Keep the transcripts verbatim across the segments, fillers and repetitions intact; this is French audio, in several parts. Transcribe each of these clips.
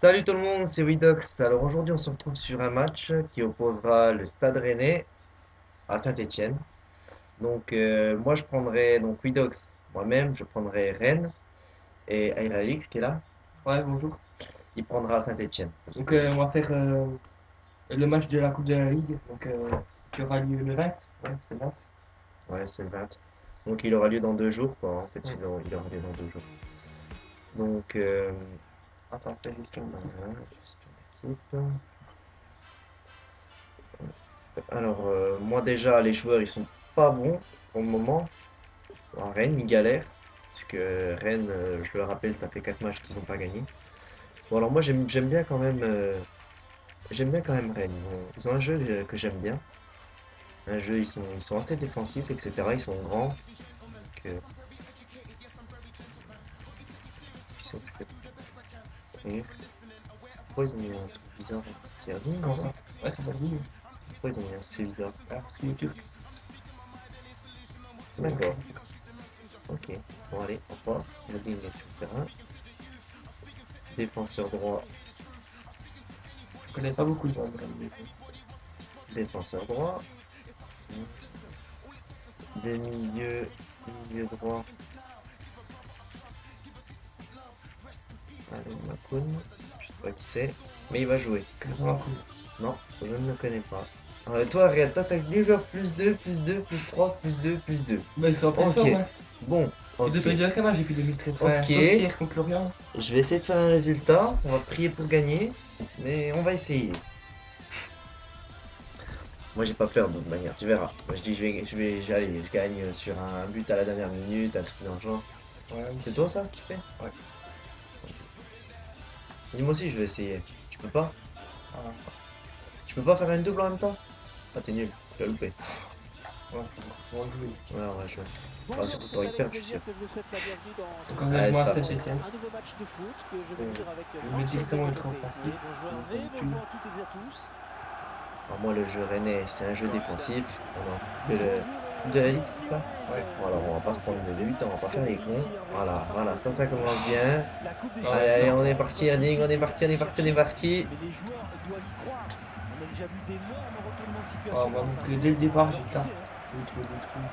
Salut tout le monde, c'est Widox. Alors aujourd'hui on se retrouve sur un match qui opposera le Stade Rennais à Saint-Étienne. Donc euh, moi je prendrai donc Widox, moi-même je prendrai Rennes et Ayralix qui est là, Ouais, bonjour. il prendra Saint-Étienne. Donc, euh, on va faire euh, le match de la Coupe de la Ligue, donc, euh, qui aura lieu le vingt. Ouais, c'est le vingt. Ouais, c'est le vingt. Donc il aura lieu dans deux jours quoi. En fait Hmm. ils ont- il aura lieu dans deux jours. Donc euh, Attends, on fait gestion d'équipe. voilà, gestion d'équipe. Alors euh, moi déjà les joueurs ils sont pas bons pour le moment. À Rennes ils galèrent. Puisque Rennes, euh, je le rappelle, ça fait quatre matchs qu'ils n'ont pas gagné. Bon, alors moi j'aime j'aime bien quand même euh, j'aime bien quand même Rennes. Ils ont, ils ont un jeu que, que j'aime bien. Un jeu, ils sont, ils sont assez défensifs, et cetera. Ils sont grands. Donc, euh, ils sont et pourquoi ils ont mis un truc bizarre? C'est Erding, Comment ça? ça? Ouais, c'est ça le but. Pourquoi ils ont mis un C bizarre? Ah, parce qu'il est turc. D'accord. Ok. Bon allez, on part. Erding est sur le terrain. Défenseur droit. Je connais pas beaucoup de gens de Rennes. Défenseur droit. Des milieux. Milieu droit. Allez, Makoun. Je sais pas qui c'est. Mais il va jouer. Que vraiment cool. Non, je ne le connais pas. Euh, toi, regarde, toi, t'as deux joueurs plus deux, plus deux, plus trois, plus deux, plus deux. Bah, ils sont en pleine Ok, forme, hein. bon, Ils ont ok. perdu à match depuis deux mille treize. Enfin, Ok, sauf hier contre Lorient. je vais essayer de faire un résultat. On va prier pour gagner, mais on va essayer. Moi, j'ai pas peur de toute manière, tu verras. Moi, je dis, je vais, je vais, j'allais, je gagne sur un but à la dernière minute, un truc dans le genre. Ouais, C'est toi ça qui fait? ouais. Dis-moi aussi, je vais essayer. Tu peux pas? Ah, Tu peux pas faire une double en même temps? Ah, t'es nul, tu l'as loupé. ouais, on va jouer. Ouais, on va jouer. Ah, Bonjour, surtout c'est quand il avec perd, je suis plaisir sûr. que je vous souhaite la bienvenue dans ce Donc, studio. engagement à Ouais, c'est pas Saint-Etienne. Un nouveau match de foot que je vais Euh, vivre avec je vais Franck mettre directement Chauzet le à trop côté. offensif. Bonjour Comme Hervé, d'habitude. bonjour à toutes et à tous. Alors moi, le jeu rennais, c'est un jeu défensif. On a que le Bonjour Coupe et de la Ligue, c'est bienvenue ça? à Rennes. Ouais. Bon, alors on va pas se Franck, prendre de débutants, on va pas faire comme les on dit cons. ici, Hervé. Voilà, voilà, ça, ça commence bien. La Coupe des Ah Allez, ouais, allez, ça. on est parti, Erding, on est parti, on est parti, on est parti. Mais les joueurs doivent y croire. On a déjà vu d'énormes retournements de Ah, situation moi, dans le donc, passé. dès le départ, Alors j'ai qui carte. sait, hein. Je vais trouver des trous.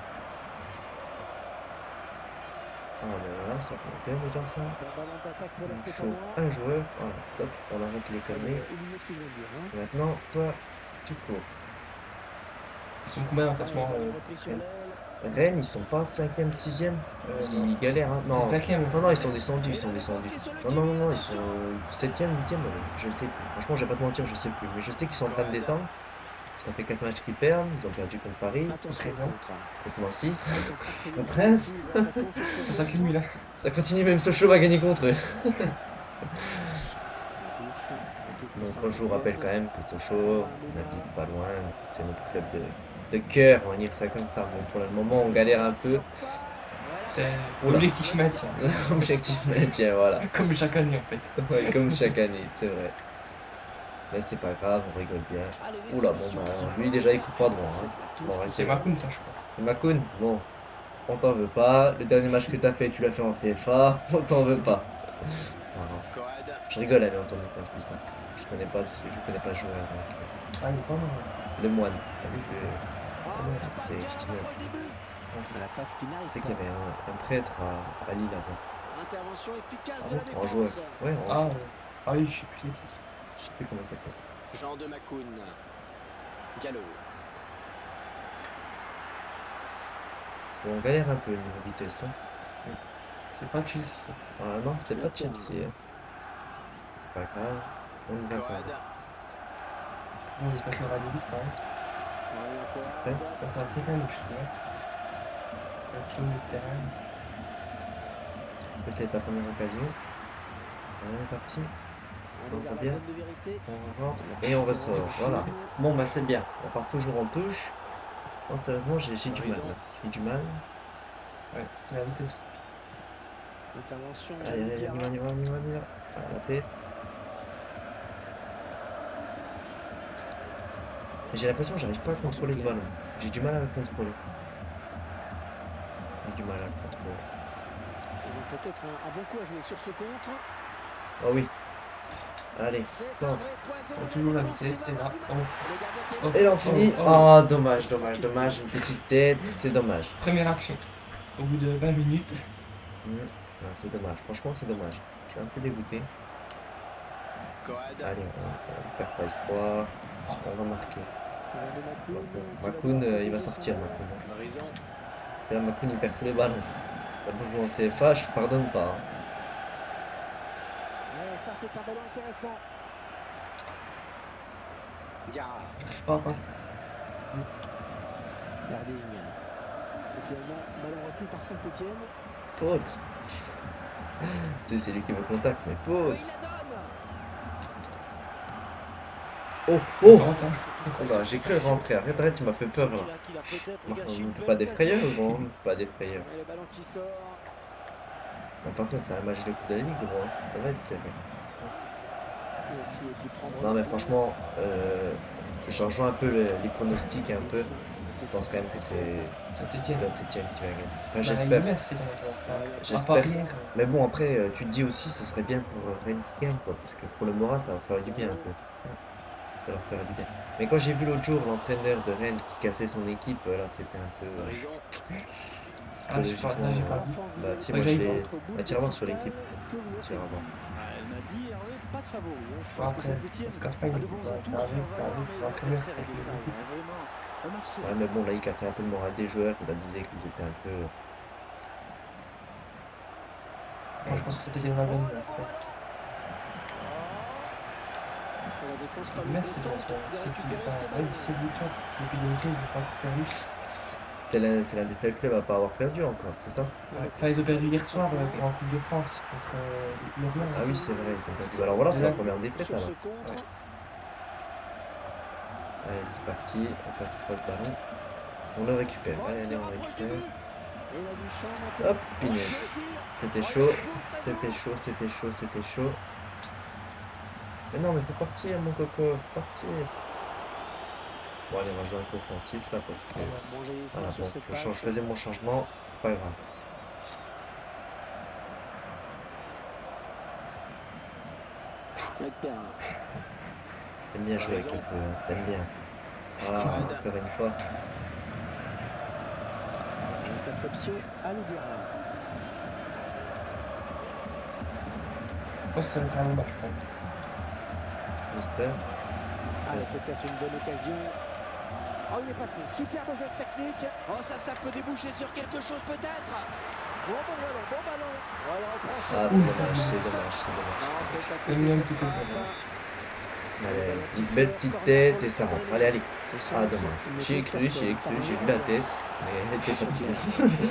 Ah, ben voilà, ça fait bien déjà ça. Bon ballon d'attaque pour les Il faut Stéphanois. un joueur. Voilà, stop, on arrête les Allez, conneries. oubliez ce que je viens de dire. Hein. Maintenant, toi, tu cours. Ils sont combien en Allez, classement ballon euh, repris sur Rennes? l'aile. Rennes, ils sont pas cinquième, sixième. Euh, Ils non. galèrent, hein. C'est Non, cinquième. non, non, ils sont descendus, ils Et sont la défense descendus. qui est sur le Non, non, non, qui-vive, non, ils sont attention. septième, huitième, je sais plus. Franchement, je vais pas te mentir, je sais plus. Mais je sais qu'ils sont en train de descendre. Ça fait quatre matchs qu'ils perdent. Ils ont perdu contre Paris, Attention au Très bien. contre. contre Nancy, Ils sont pas très contre lucides, Reims. tous les attaquants sur ce Ça jeu. s'accumule, hein. Ça continue, même Sochaux va gagner contre eux. La touche, la touche pour Donc, moi, je vous rappelle quand Saint-Étienne. même que Sochaux, on habite pas loin. C'est notre club de, de cœur, on va dire ça comme ça. Bon, pour le moment, on galère un peu. C'est Oula. l'objectif maintien. Objectif maintien, voilà. Comme chaque année, en fait. Ouais, comme chaque année, c'est vrai. Mais c'est pas grave, on rigole bien. Oula, bon, bah, lui déjà, il coupe pas droit. Hein. Bon, ouais, C'est c'est Makoun, ça, je crois. C'est Makoun. Bon, on t'en veut pas. Le dernier match que t'as fait, tu l'as fait en C F A. On t'en veut pas. Voilà. Je rigole, elle entendue quand je dis ça. Je connais pas, je connais pas le joueur. Donc, Ah, il est pas mal. euh, le moine. Avec le. C'est Ch'tine. La passe qui n'arrive C'est pas. qu'il y avait un, un prêtre à, à Lille avant. Intervention efficace Ah de la bon, en joueur. défense. Ouais, en Ah, joueur. euh, ah oui, je sais plus c'est qui. Je sais plus comment ça s'appelle. Jean de Macoun. Gallo. Bon, on galère un peu au niveau vitesse. Hein. C'est pas Chelsea. Ah non, c'est pas Le Chelsea. Hein. C'est pas grave. On y va quand Coad. même. Bon, j'espère qu'il y aura des buts quand même. Ryan J'espère. Coad. Ça sera assez calme, je trouve. Ça va cligner le terrain. Peut-être la première occasion. On est parti. On est vers On la bien. zone de vérité. On rentre et on ressort. Voilà. Bon, bah c'est bien. On part toujours en touche. Non, sérieusement, j'ai j'ai du mal. là. J'ai du mal. Ouais, c'est la vitesse. Intervention Allez, allez, de on y va, on y va, on y va, on y va. À la tête. Mais j'ai l'impression que j'arrive pas à contrôler ce ballon. J'ai du mal à le contrôler. J'ai du mal à le contrôler. Ils ont peut-être un, un bon coup à jouer sur ce contre. Oh oui. Allez, C'est un centre. vrai poison, On a la toujours la défense qui vitesse, va et là, revenir. on... Le gardien qui est Oh, Et l'on oh, finit. oh. Ah, dommage, dommage, dommage. Une petite tête, c'est dommage. Première action. Au bout de vingt minutes. Hmm. Ah, c'est dommage. Franchement, c'est dommage. Je suis un peu dégoûté. Coad. Allez, on, on perd pas espoir. On va marquer. Jean de Macoun qui va Makoun, devoir euh, il va protéger son sortir, ballon. Makoun. hein. Horizon. Et là, Makoun, il perd tous les ballons. D'abord jouer en C F A, je pardonne pas. hein. Ouais, ça c'est un ballon intéressant. Diarra. Je pas à passer. Herding. Et finalement, ballon repris par Saint-Etienne. Faute. Tu sais, c'est lui qui me contacte, mais faute. Oui, il la donne. Oh, oh. Tente, hein. Oh là, j'ai cru rentrer. Arrête, arrête, tu m'as fait peur là. Qu'il a peut-être Bon, gâché on une ne peut belle pas des frayeurs, occasion. gros. On ne peut pas des frayeurs. Et le ballon qui sort. De toute façon, c'est un match de Coupe de la Ligue, gros. hein. Ça va être serré. Il a essayé de lui prendre Non, le mais ballon. franchement, euh, je rejoins un peu le- les pronostics un peu. Je pense quand même que c'est Saint-Étienne. Saint-Etienne qui va gagner. Enfin, Bah, j'espère. il laisse, c'est dans le- Ouais, à J'espère. part hier, Mais bon, après, euh, tu te dis aussi, ce serait bien pour euh, Rennes qui gagne, quoi. Parce que pour le moral, ça va faire du bien un peu. Ça leur ferait du bien. Mais quand j'ai vu l'autre jour l'entraîneur de Rennes qui cassait son équipe, euh, là, c'était un peu. euh, Horizon. Ah, je sais pas, là, j'ai pas vu. Bah, si, Ouais, moi, je j'aille l'ai. Entre boules Bah, de tire voir sur cristal l'équipe. que vous Tire à voir. Ah, elle m'a dit, Hervé, pas de favori. hein. Je Bon, pense que après, Saint-Etienne ça se casse pas, a il de est bons pas- atouts ça à faire arrive, ça valoir, arrive, mais l'entraîneur, l'adversaire c'est est de pas taille. plus hein. Vraiment, un match serré. Ouais, mais bon, là, il cassait un peu le moral des joueurs. Il a disait qu'ils étaient un peu. Moi, je pense que Saint-Étienne va Oh, gagner. le bon Après. ballon. Oh. Et la défense pas Mais c'est mécontente dans de c'est qui récupérer enfin, ce ouais, ballon. dix-sept buts depuis deux mille quinze, ils n'ont pas perdu. C'est l'un c'est l'un des seuls clubs à pas avoir perdu encore, c'est ça? Ouais. Enfin, ils ont perdu hier soir euh, pour en Coupe de France contre euh, Lorient. Ah oui, c'est vrai, ils ont perdu. Alors voilà, c'est la première défaite Sur alors. ce contre. Ouais. Allez, c'est parti. On perd pas ce ballon. On le récupère. Oh, Allez, il se allez, on rapproche du récupère. but. Et il a du champ maintenant. Hop, Oh, punaise. quel tir. C'était Oh, chaud, il pousse, ça c'était joue. chaud, c'était chaud, c'était chaud. Mais non, mais faut partir, mon coco, faut partir. Bon, allez, on va jouer un peu offensif là parce que. On va manger les Voilà, sur bon, cette je, change, passe. je faisais mon changement, c'est pas grave. Avec Perrin. T'aimes bien jouer avec le feu, hein, t'aimes bien. Ah, encore une fois. Interception à Louguera. Je pense que ça va être un bon match. je pense. J'espère. Allez, peut-être une bonne occasion. Oh, il est passé. Superbe geste technique. Oh, ça, ça peut déboucher sur quelque chose peut-être. Bon, bon ballon, bon ballon. Oh, il reprend ça. Ah, c'est dommage, c'est dommage, c'est dommage. Non, c'est pas Il y a eu un petit peu de Allez, une belle petite tête et ça rentre. Allez, allez. C'est son Ah, entrée. dommage. Il ne J'y ai trouve cru, personne. j'y ai cru, j'ai vu la tête. Mais elle était Son fatiguée. tir.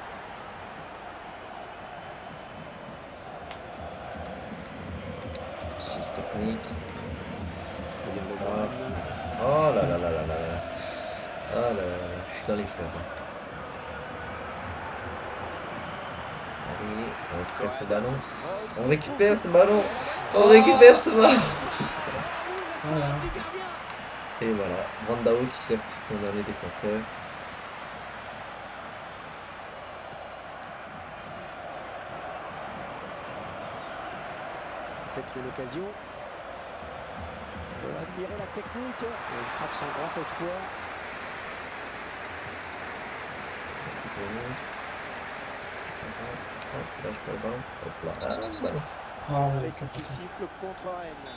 Geste technique. Fabien Ça Lebrun. va. Oh là là là là là là. Oh là là là, je suis dans les fleurs. hein. Allez, on récupère ce ballon. Oh, il On se récupère trouve. ce ballon. Oh, On récupère ce ballon. Voilà. Du gardien. Et voilà, Vandao qui sert sur son dernier défenseur. Peut-être une occasion. Et admirer la technique. Et il frappe son grand espoir. Hop, lâche pas le ballon. Hop là. Ah, le ballon. Ah, ouais, Avec ça qui passe. siffle contre Rennes.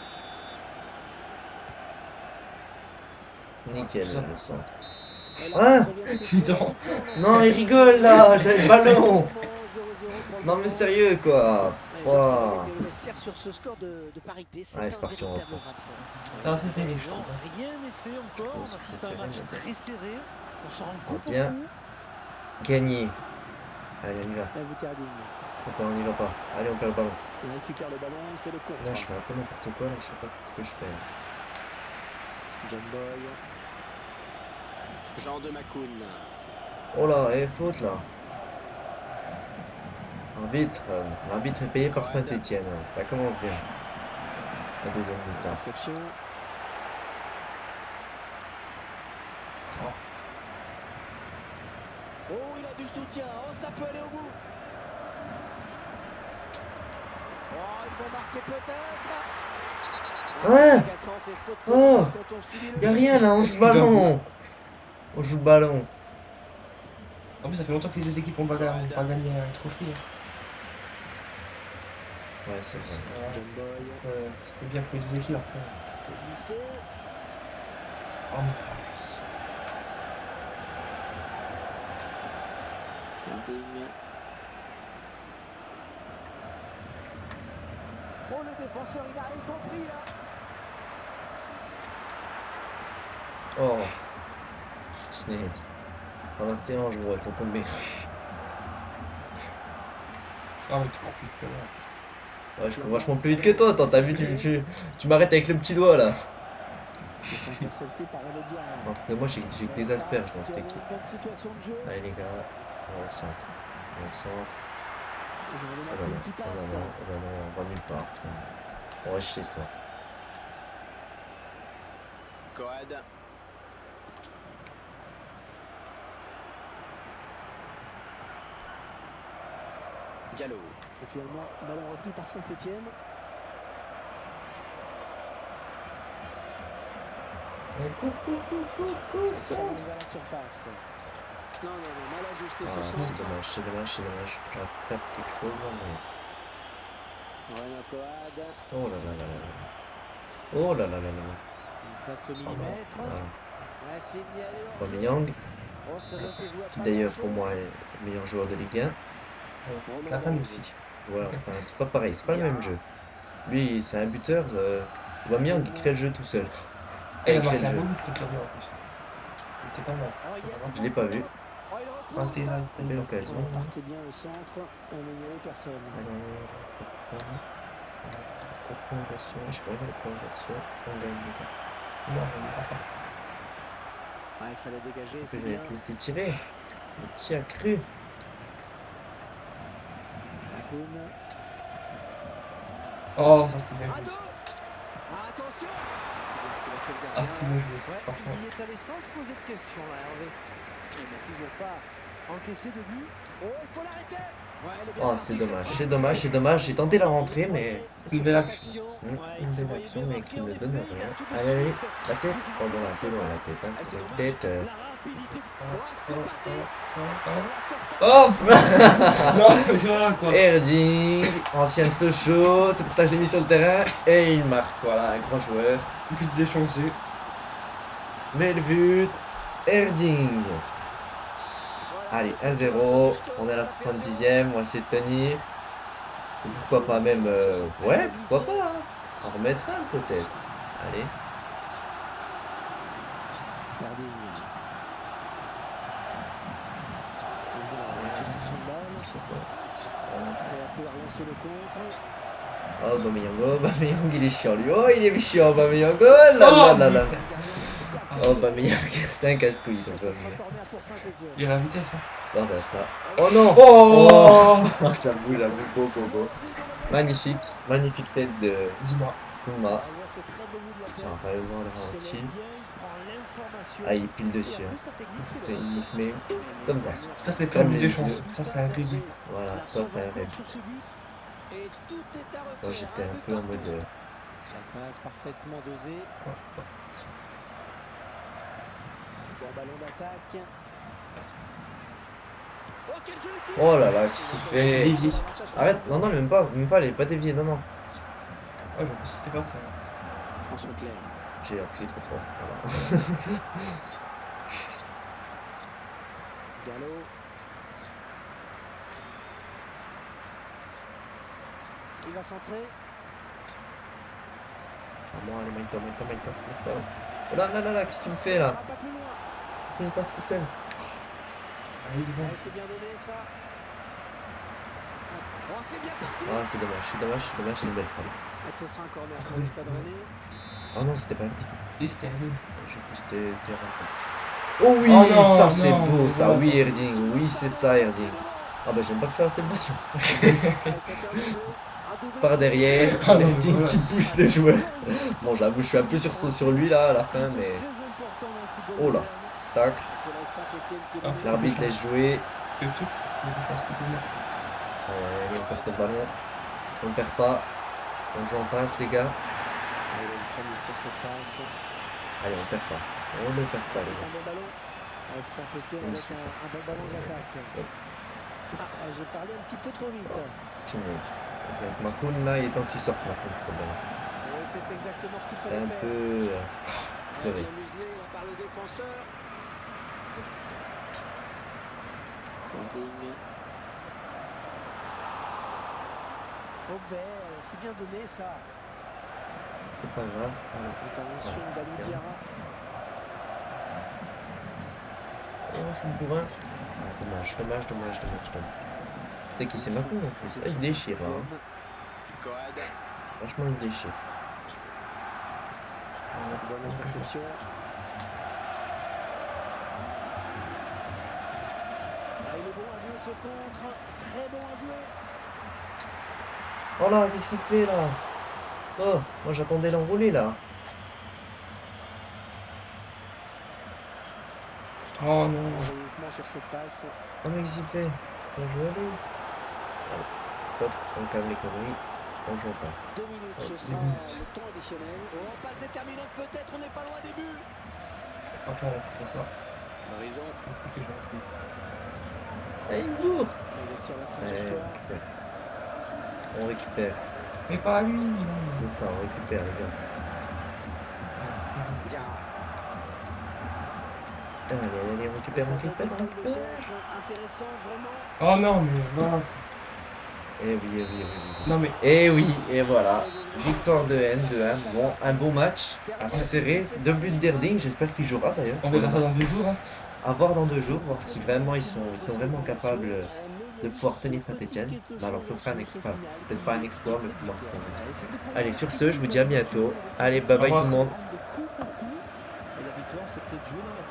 Nickel, Ça- le centre. Et Hein l'arbitre vient de siffler Putain. la mi-temps. Non, il rigole là, j'avais le ballon. zéro zéro pour le Non mais moment. sérieux quoi. Et Wow. je avec le vestiaire sur ce score de, de parité. C'est Allez, un c'est parti, on véritable reprend. raz de fer. Ah, c'est Les terrible. gens, rien n'est fait encore. Oh, On c'est assiste à un serré, match mais- très serré. On se rend On coup pour vient. coup. Gagné. Allez, on y va. Et Wouterding. Pourquoi on y va pas? Allez, on perd le ballon. Il récupère le ballon, c'est le contre. Là, je fais un peu n'importe quoi, là, je sais pas ce que je fais. John Boy. Jean de Macoun. Oh là, eh, faute là. Arbitre, euh, l'arbitre est payé par Saint-Etienne. Ça commence bien. La deuxième mi-temps. Interception. Oh, il a du soutien. Oh, ça peut aller au bout. ils vont marquer peut-être. Ouais. C'est faute Oh. parce quand on subit le Y'a rien là, on joue le ballon. On joue le ballon. En plus, ça fait longtemps que les deux équipes ont pas gagné, pas gagné un trophée. hein. Ouais, c'est vrai. Euh, John Boy, euh, C'est bien pour les deux équipes après. c'est glissé. Oh, mais- Herding. Oh, le défenseur, il n'a rien compris là. Oh. Schnees. On va rester en joueur, il faut tomber. Ah, mais tu compliques que là. Ouais, je cours vachement plus vite que toi. Attends, t'as vu, tu, tu, tu m'arrêtes avec le petit doigt là. C'est intercepté par Elodie. Alors que moi, j'ai j'ai que des asperges dans cette équipe. Une bonne situation de jeu. Allez les gars, on va au centre. On va au centre. Jean Oh Lenoir là là, qui oh là passe. là, oh là là, on va nulle part. On reste chez soi. Coad. Diallo. Et finalement, ballon repris par Saint-Etienne. Cours, cours, cours, cours, cours. Ça va vers la surface. Non, non, non, mal ajusté Ah, ce c'est centre. dommage, c'est dommage, c'est dommage. J'aurais pu faire quelque chose là, mais... Renan Coad. Oh là là là là là. Oh là là là là. Une passe au millimètre. Voilà. Ouais, signalé hors jeu. Aubameyang, Oh, ça doit se jouer à qui pas d'ailleurs grand-chose. pour moi est le meilleur joueur de Ligue un. Zlatan aussi. Ouais, enfin, c'est pas pareil, c'est pas le même jeu. Lui, c'est un buteur. Euh... Aubameyang, il crée le jeu tout seul. Et il a Il crée marqué le un jeu. beau but contre l'Orient en plus. Il était pas mal. Oh, il y a Je l'ai pas vu. Oh, il repousse. Intégral. Belle occasion. On partait bien au centre, amélioré personne. Prolongation, je sais pas, la prolongation, on gagne. Non, il est pas Ah, il fallait dégager, Je c'est vais bien. te laisser tirer. Le tir cru. Akoun. Oh, ça c'est bien À joué. deux. ça. Ah, attention. C'est bien ce qu'il a fait le Ah, c'était gardien. bien joué, ça, Ouais, franchement. il est allé sans se poser de questions là, Hervé. Il n'a toujours pas encaissé de but. Oh, il faut l'arrêter. Ouais, elle est bien Oh, partie, c'est dommage, cette c'est dommage, c'est dommage. J'ai tenté la rentrée, Il mais. voyait Une sur belle cette action. Hum, Ouais, il une se belle voyait action, bien mais marqué, qui en ne effet, donne il a rien. tout de Allez, allez, suite la tête. pu Oh, bon, la gratter tête, son ouais, la ballon. tête. Hein. Ah, c'est La dommage. tête. euh. La rapidité. Oh, Ouais, c'est oh, parti. oh, oh, Dans la surface. oh. Non, mais voilà quoi. Erding, ancienne Sochaux, c'est pour ça que je l'ai mis sur le terrain. Et il marque, voilà, un grand joueur. But déchancé. Mais le but, Erding. Allez, un zéro, on est à la soixante-dixième, on va essayer de tenir. Et pourquoi pas même... euh, Ouais, pourquoi pas, hein. En remettre un peut-être. Allez. Herding. Il a possession de balle. Il va pouvoir lancer le contre. Oh, Aubameyang, Aubameyang, il est chiant lui. Oh, il est chiant, Aubameyang. Oh là là là là. Oh, Aubameyang, c'est un casse-couille. Et ce sera Aubameyang. corner pour Saint-Etienne. Il a la vitesse. Hein. Non, ben ça. Oh non. Oh, Oh, j'avoue, j'avoue, beau, beau, beau. Magnifique, magnifique tête de Zuma. Zuma. On voit ce très beau bout de la tête. Enfin, vraiment le Il s'élève ralenti. bien, il prend l'information. Ah, il pile dessus. Et Hein. après, sa technique, c'est Et le il se met comme ça. Ça c'est pas Comme un but les déchancé. Ça c'est un vrai but. Voilà, ça, c'est un rêve. Et tout est à refaire. Moi, j'étais un but peu en partout. mode. euh, La passe parfaitement dosée. Bon ballon d'attaque. Oh, quel joli tir. Oh là là, qu'est-ce qu'il fait? Dévié. Arrête, non, non, même pas, même pas, elle est pas déviée, non, non. Ouais, mais c'est pas ça. François Clair. J'ai appris trop fort. Voilà. Diallo. Il va centrer. Ah, bon, allez, Maïto, Maïto, Maïto, Maïto. Oh là là là là, qu'est-ce qu'il me fait là? Ça va pas plus loin. Il me passe tout seul. Allez, devant. Ouais, c'est bien donné ça. Oh, c'est bien parti. Ah, c'est dommage, c'est dommage, c'est dommage, c'est une belle frappe. Et ce sera un corner pour le Stade Rennais. Ah non, c'était pas un petit. Et c'était un but. Je pense que c'était terrain. Oh oui, Oh non, ça c'est non, beau, mais ça, voilà. oui, Erding, oui, c'est ça, Erding. Ah bah, j'aime pas faire la célébration. Par derrière, Ah non, mais Erding voilà. qui pousse le joueur. Bon, j'avoue, je suis un peu sursaut sur lui là à la fin, mais. Oh là, tac. Ah, L'arbitre laisse jouer. Le tout. Mais je pense que c'est bien. Euh, il porte le ballon. On perd pas. On joue en passe, les gars. Ah, il a une première sur cette passe. Allez, on perd pas. On ne perd pas, C'est les un gars. bon ballon. Ah, Saint-Etienne Oui, avec c'est un, ça. un bon ballon d'attaque. Hop. Ah, j'ai parlé un petit peu trop vite. Punaise. Donc, Makoun, là, il est temps que tu sortes, Makoun, pour le ballon. Et c'est exactement ce qu'il C'est fallait un faire. peu... euh, Très Pleurer. bien muselé là, par le défenseur. yes. Holding. Oh belle, c'est bien donné ça. C'est pas grave. Allez. Intervention Ouais, c'est Balou bien. Diarra. Et on joue pour un. Ah, dommage, dommage, dommage, dommage, dommage. C'est qui c'est Makoun en plus. Ah, il déchire, là. Hein. Coad. Franchement, il déchire. Bonne interception. Ah, il est bon à jouer ce contre. Très bon à jouer. Oh là, qu'est-ce qu'il fait là? Oh, moi j'attendais l'enrouler là. Oh non. Enjaillissement sur cette passe. Oh mais qu'est-ce qu'il fait? On joue à lui. Allez, stop, on calme les conneries. On joue en passe. Deux minutes, Oh, ce deux sera minutes. le temps additionnel. Oh, passe déterminante peut-être, on n'est pas loin des buts. Enfin, d'accord. Horizon. C'est ce que j'ai appris. Allez, lourd. Il est sur la Ouais, trajectoire. on récupère. On récupère. Mais pas à lui. C'est ça, on récupère les gars. Ah, c'est bon. Diarra. Allez, allez, allez, on récupère, on Ça récupère, donne on une balle de récupère. contre intéressante vraiment. Oh non, mais voilà. Eh oui, eh oui, eh oui, eh oui. Non, mais Et oui, et voilà. Victoire de N, de un. Bon, un bon match. Assez serré. Deux buts d'Erding, j'espère qu'il jouera d'ailleurs. on verra ça dans deux jours. Hein. À voir dans deux jours, voir si vraiment ils sont, ils sont vraiment capables de pouvoir tenir Saint-Etienne. Alors ce sera un exploit, peut-être pas un exploit, mais pour moi ce sera un exploit. Allez, sur ce, je vous dis à bientôt. Allez, bye bye tout le monde. Et la victoire, c'est peut-être jouer dans la